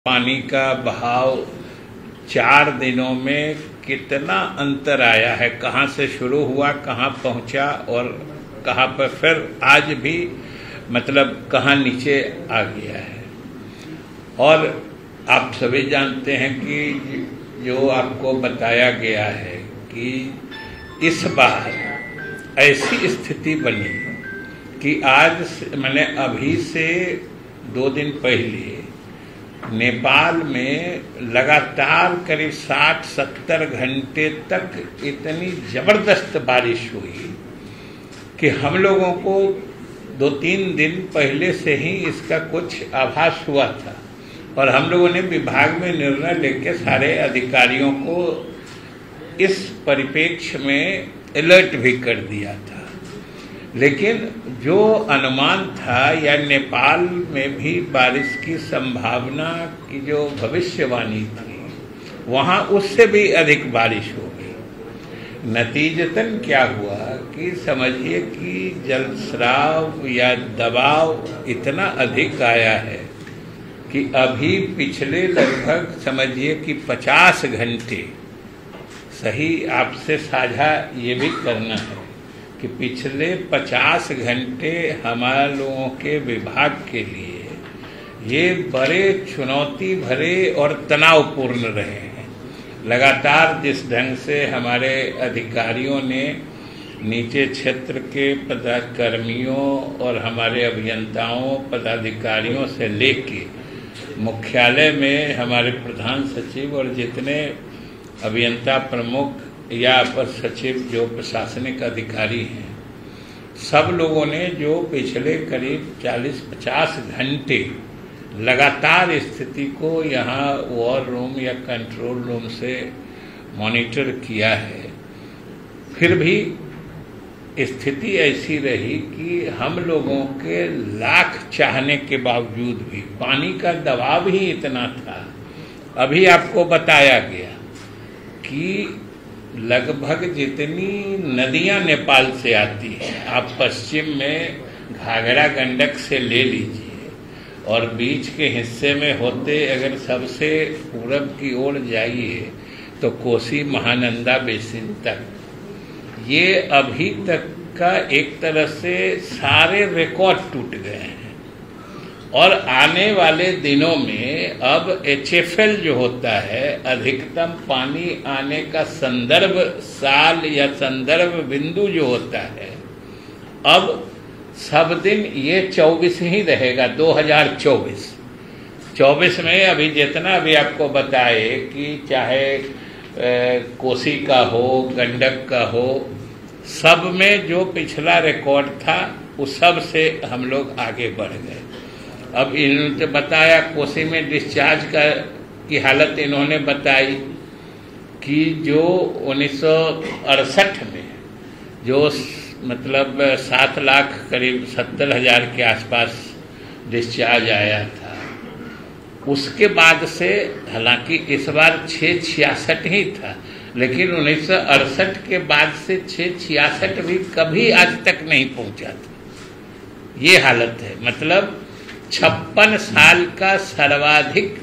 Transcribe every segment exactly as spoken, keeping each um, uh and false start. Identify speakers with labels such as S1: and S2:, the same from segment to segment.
S1: पानी का बहाव चार दिनों में कितना अंतर आया है, कहाँ से शुरू हुआ, कहाँ पहुँचा और कहाँ पर फिर आज भी मतलब कहाँ नीचे आ गया है। और आप सभी जानते हैं कि जो आपको बताया गया है कि इस बार ऐसी स्थिति बनी कि आज मैंने अभी से दो दिन पहले नेपाल में लगातार करीब साठ सत्तर घंटे तक इतनी जबरदस्त बारिश हुई कि हम लोगों को दो तीन दिन पहले से ही इसका कुछ आभास हुआ था और हम लोगों ने विभाग में निर्णय लेकर सारे अधिकारियों को इस परिप्रेक्ष्य में अलर्ट भी कर दिया था। लेकिन जो अनुमान था या नेपाल में भी बारिश की संभावना की जो भविष्यवाणी थी वहाँ उससे भी अधिक बारिश हो गई। नतीजतन क्या हुआ कि समझिए कि जलस्राव या दबाव इतना अधिक आया है कि अभी पिछले लगभग समझिए कि पचास घंटे सही आपसे साझा ये भी करना है कि पिछले पचास घंटे हमारे लोगों के विभाग के लिए ये बड़े चुनौती भरे और तनावपूर्ण रहे हैं। लगातार जिस ढंग से हमारे अधिकारियों ने नीचे क्षेत्र के पदाधिकारियों और हमारे अभियंताओं पदाधिकारियों से लेके मुख्यालय में हमारे प्रधान सचिव और जितने अभियंता प्रमुख या अपर सचिव जो प्रशासनिक अधिकारी हैं, सब लोगों ने जो पिछले करीब चालीस पचास घंटे लगातार स्थिति को यहाँ वॉर रूम या कंट्रोल रूम से मॉनिटर किया है, फिर भी स्थिति ऐसी रही कि हम लोगों के लाख चाहने के बावजूद भी पानी का दबाव ही इतना था। अभी आपको बताया गया कि लगभग जितनी नदियां नेपाल से आती हैं, आप पश्चिम में घाघरा गंडक से ले लीजिए और बीच के हिस्से में होते अगर सबसे पूरब की ओर जाइए तो कोसी महानंदा बेसिन तक, ये अभी तक का एक तरह से सारे रिकॉर्ड टूट गए हैं। और आने वाले दिनों में अब एच एफ एल जो होता है, अधिकतम पानी आने का संदर्भ साल या संदर्भ बिंदु जो होता है, अब सब दिन ये चौबीस ही रहेगा। दो हज़ार चौबीस चौबीस में अभी जितना भी आपको बताए कि चाहे ए, कोसी का हो गंडक का हो, सब में जो पिछला रिकॉर्ड था उस सब से हम लोग आगे बढ़ गए। अब इन्होंने बताया कोसी में डिस्चार्ज का की हालत इन्होंने बताई कि जो उन्नीस सौ अड़सठ में जो मतलब सात लाख करीब सत्तर हजार के आसपास डिस्चार्ज आया था, उसके बाद से हालांकि इस बार छः छियासठ ही था, लेकिन उन्नीस सौ अड़सठ के बाद से छः छियासठ भी कभी आज तक नहीं पहुंचा था। ये हालत है, मतलब छप्पन साल का सर्वाधिक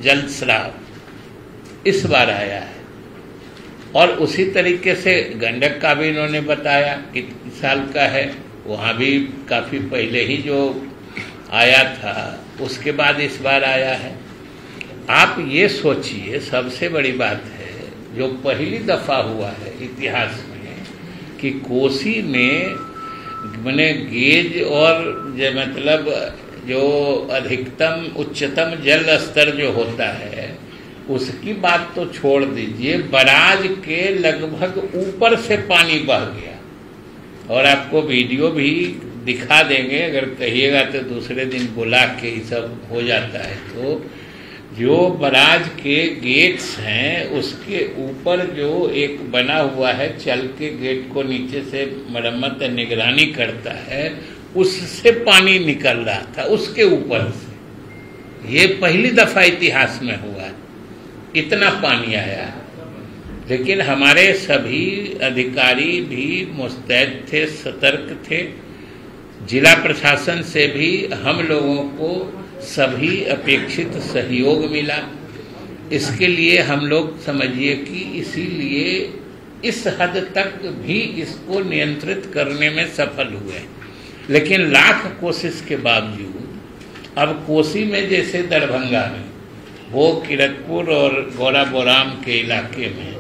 S1: जलस्राव इस बार आया है। और उसी तरीके से गंडक का भी इन्होंने बताया कितने साल का है, वहाँ भी काफ़ी पहले ही जो आया था उसके बाद इस बार आया है। आप ये सोचिए, सबसे बड़ी बात है जो पहली दफ़ा हुआ है इतिहास में कि कोसी में मैंने गेज और जो मतलब जो अधिकतम उच्चतम जल स्तर जो होता है उसकी बात तो छोड़ दीजिए, बराज के लगभग ऊपर से पानी बह गया। और आपको वीडियो भी दिखा देंगे, अगर कहिएगा तो दूसरे दिन बुला के ये सब हो जाता है। तो जो बराज के गेट्स हैं उसके ऊपर जो एक बना हुआ है, चल के गेट को नीचे से मरम्मत निगरानी करता है, उससे पानी निकल रहा था, उसके ऊपर से। ये पहली दफा इतिहास में हुआ है, इतना पानी आया। लेकिन हमारे सभी अधिकारी भी मुस्तैद थे, सतर्क थे। जिला प्रशासन से भी हम लोगों को सभी अपेक्षित सहयोग मिला। इसके लिए हम लोग समझिए कि इसीलिए इस हद तक भी इसको नियंत्रित करने में सफल हुए। लेकिन लाख कोशिश के बावजूद अब कोसी में जैसे दरभंगा में, वो किरतपुर और गौराबोराम के इलाके में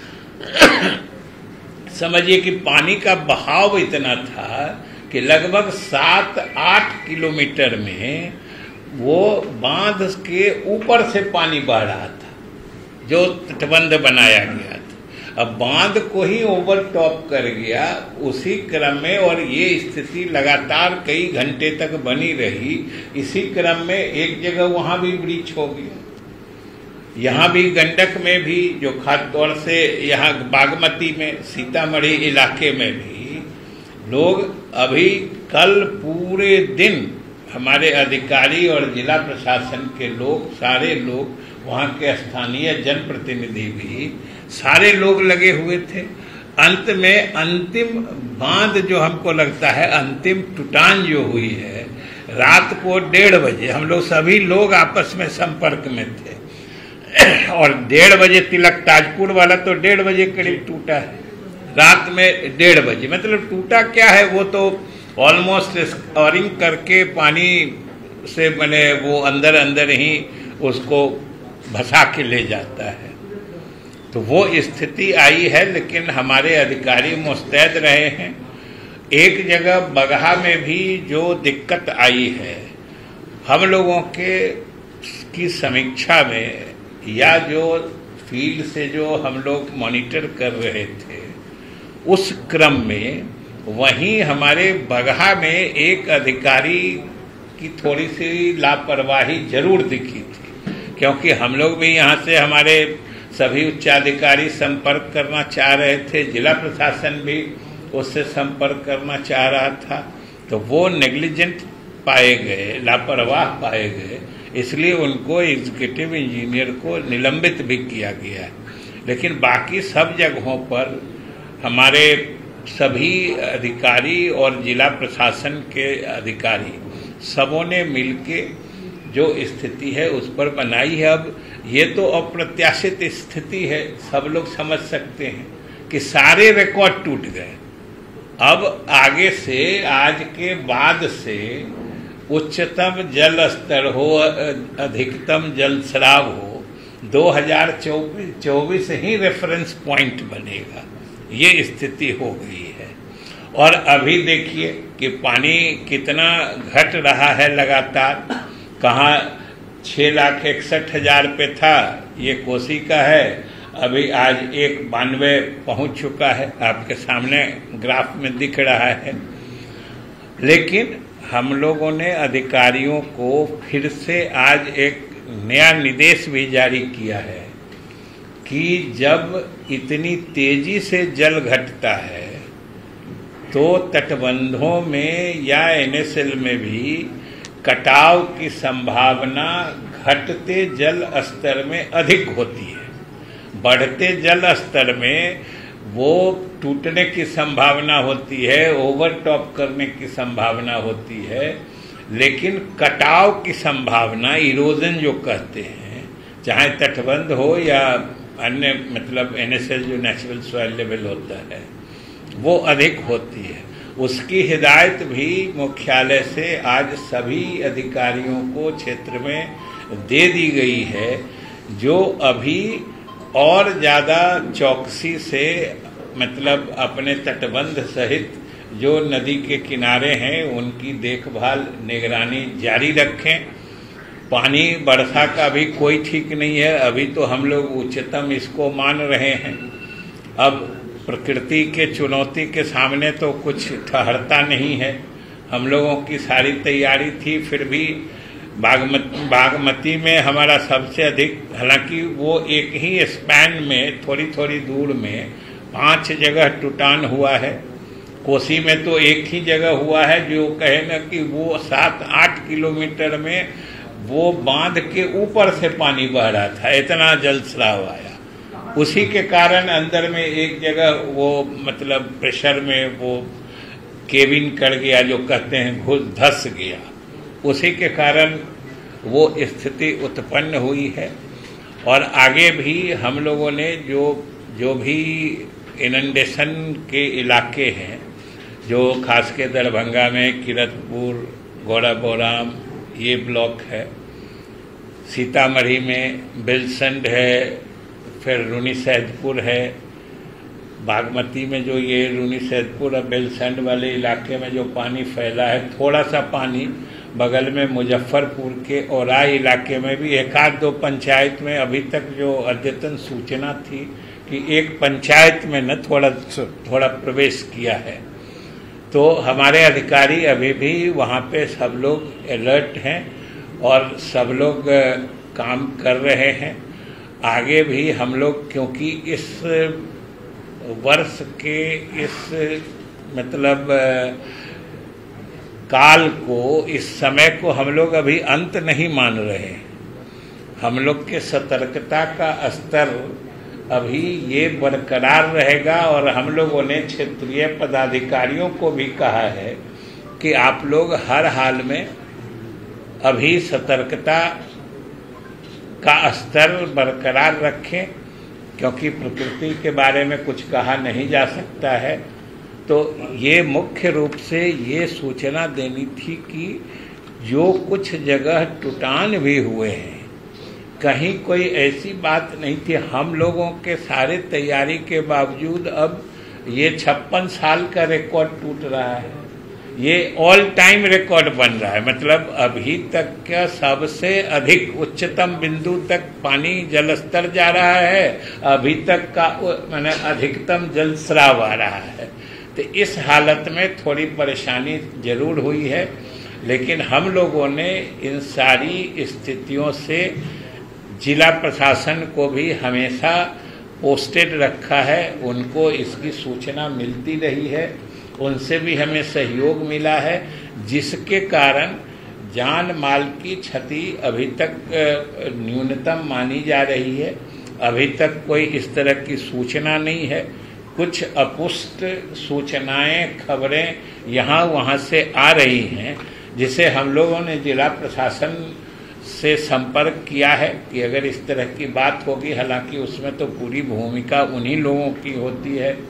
S1: समझिए कि पानी का बहाव इतना था कि लगभग सात आठ किलोमीटर में वो बांध के ऊपर से पानी बह रहा था, जो तटबंध बनाया गया था। अब बांध को ही ओवरटॉप कर गया उसी क्रम में, और ये स्थिति लगातार कई घंटे तक बनी रही। इसी क्रम में एक जगह वहां भी ब्रीच हो गया, यहाँ भी गंडक में भी, जो खास तौर से यहाँ बागमती में, सीतामढ़ी इलाके में भी लोग अभी कल पूरे दिन हमारे अधिकारी और जिला प्रशासन के लोग, सारे लोग, वहाँ के स्थानीय जनप्रतिनिधि भी, सारे लोग लगे हुए थे। अंत में अंतिम बांध जो हमको लगता है अंतिम टूटान जो हुई है, रात को डेढ़ बजे हम लोग सभी लोग आपस में संपर्क में थे, और डेढ़ बजे तिलक ताजपुर वाला तो डेढ़ बजे करीब टूटा है, रात में डेढ़ बजे। मतलब टूटा क्या है, वो तो ऑलमोस्ट स्कोरिंग करके पानी से बने वो अंदर अंदर ही उसको भसा के ले जाता है। तो वो स्थिति आई है, लेकिन हमारे अधिकारी मुस्तैद रहे हैं। एक जगह बगहा में भी जो दिक्कत आई है, हम लोगों के की समीक्षा में या जो फील्ड से जो हम लोग मॉनिटर कर रहे थे, उस क्रम में वहीं हमारे बगहा में एक अधिकारी की थोड़ी सी लापरवाही जरूर दिखी थी, क्योंकि हम लोग भी यहाँ से हमारे सभी उच्चाधिकारी संपर्क करना चाह रहे थे, जिला प्रशासन भी उससे संपर्क करना चाह रहा था, तो वो नेग्लिजेंट पाए गए, लापरवाह पाए गए, इसलिए उनको एग्जीक्यूटिव इंजीनियर को निलंबित भी किया गया है। लेकिन बाकी सब जगहों पर हमारे सभी अधिकारी और जिला प्रशासन के अधिकारी सबों ने मिलके जो स्थिति है उस पर बनाई है। अब ये तो अप्रत्याशित स्थिति है, सब लोग समझ सकते हैं कि सारे रिकॉर्ड टूट गए। अब आगे से, आज के बाद से उच्चतम जल स्तर हो, अधिकतम जल स्राव हो, दो हज़ार चौबीस ही रेफरेंस पॉइंट बनेगा, ये स्थिति हो गई है। और अभी देखिए कि पानी कितना घट रहा है लगातार। कहाँ छः लाख इकसठ हजार पे था, ये कोसी का है, अभी आज एक बानवे पहुँच चुका है, आपके सामने ग्राफ में दिख रहा है। लेकिन हम लोगों ने अधिकारियों को फिर से आज एक नया निर्देश भी जारी किया है कि जब इतनी तेजी से जल घटता है तो तटबंधों में या एन एस एल में भी कटाव की संभावना घटते जल स्तर में अधिक होती है। बढ़ते जल स्तर में वो टूटने की संभावना होती है, ओवरटॉप करने की संभावना होती है, लेकिन कटाव की संभावना, इरोजन जो कहते हैं, चाहे तटबंध हो या अन्य मतलब एन एस एल जो नेचुरल सॉइल लेवल होता है, वो अधिक होती है। उसकी हिदायत भी मुख्यालय से आज सभी अधिकारियों को क्षेत्र में दे दी गई है, जो अभी और ज़्यादा चौकसी से मतलब अपने तटबंध सहित जो नदी के किनारे हैं उनकी देखभाल, निगरानी जारी रखें। पानी वर्षा का भी कोई ठीक नहीं है, अभी तो हम लोग उच्चतम इसको मान रहे हैं। अब प्रकृति के चुनौती के सामने तो कुछ ठहरता नहीं है। हम लोगों की सारी तैयारी थी, फिर भी बागमती बागमती में हमारा सबसे अधिक, हालांकि वो एक ही स्पैन में थोड़ी थोड़ी दूर में पांच जगह टूटान हुआ है। कोसी में तो एक ही जगह हुआ है, जो कहे ना कि वो सात आठ किलोमीटर में वो बांध के ऊपर से पानी बह रहा था, इतना जल स्राव आया। उसी के कारण अंदर में एक जगह वो मतलब प्रेशर में वो केबिन कर गया, जो कहते हैं घुस धस गया। उसी के कारण वो स्थिति उत्पन्न हुई है। और आगे भी हम लोगों ने जो जो भी इनंडेशन के इलाके हैं, जो खास के दरभंगा में किरतपुर, गौराबोराम ये ब्लॉक है, सीतामढ़ी में बेलसंड है, फिर रूनी सैदपुर है, बागमती में जो ये रूनी सैदपुर और बेलसंड वाले इलाके में जो पानी फैला है, थोड़ा सा पानी बगल में मुजफ्फरपुर के औराई इलाके में भी एक आध दो पंचायत में अभी तक जो अद्यतन सूचना थी कि एक पंचायत में न थोड़ा थोड़ा प्रवेश किया है। तो हमारे अधिकारी अभी भी वहाँ पे सब लोग अलर्ट हैं और सब लोग काम कर रहे हैं। आगे भी हम लोग, क्योंकि इस वर्ष के इस मतलब काल को, इस समय को हम लोग अभी अंत नहीं मान रहे। हम लोग के सतर्कता का स्तर अभी ये बरकरार रहेगा और हम लोगों ने क्षेत्रीय पदाधिकारियों को भी कहा है कि आप लोग हर हाल में अभी सतर्कता का स्तर बरकरार रखें, क्योंकि प्रकृति के बारे में कुछ कहा नहीं जा सकता है। तो ये मुख्य रूप से ये सूचना देनी थी कि जो कुछ जगह टुटान भी हुए हैं, कहीं कोई ऐसी बात नहीं थी। हम लोगों के सारे तैयारी के बावजूद अब ये छप्पन साल का रिकॉर्ड टूट रहा है, ये ऑल टाइम रिकॉर्ड बन रहा है। मतलब अभी तक का सबसे अधिक उच्चतम बिंदु तक पानी जल स्तर जा रहा है, अभी तक का माने अधिकतम जल स्राव आ रहा है। तो इस हालत में थोड़ी परेशानी जरूर हुई है, लेकिन हम लोगों ने इन सारी स्थितियों से जिला प्रशासन को भी हमेशा पोस्टेड रखा है, उनको इसकी सूचना मिलती रही है, उनसे भी हमें सहयोग मिला है, जिसके कारण जान माल की क्षति अभी तक न्यूनतम मानी जा रही है। अभी तक कोई इस तरह की सूचना नहीं है। कुछ अपुष्ट सूचनाएं, खबरें यहाँ वहाँ से आ रही हैं, जिसे हम लोगों ने जिला प्रशासन से संपर्क किया है कि अगर इस तरह की बात होगी, हालांकि उसमें तो पूरी भूमिका उन्हीं लोगों की होती है।